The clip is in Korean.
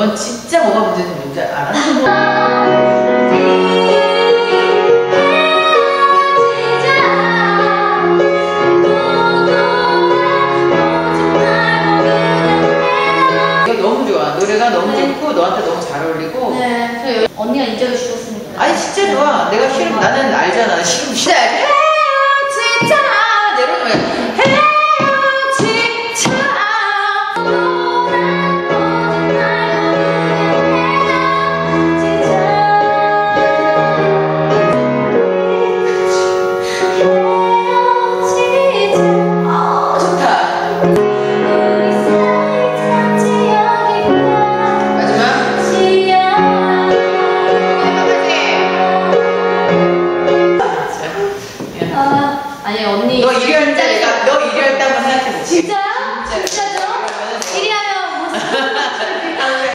넌 진짜 뭐가 문제인지 뭔지 알아? 이거 너무 좋아. 노래가 너무 좋고 너한테 너무 잘 어울리고. 네. 언니가 인정해 주셨으니까. 아니 진짜 좋아. 내가 싫으면 나는 알잖아. 싫으면 진짜 헤어지자 이러면 헤어지자. 아니 언니 너 1위 할 때 내가 너 1위 할 때 한번 생각해보지. 진짜요? 진짜죠? 1위 하면 뭐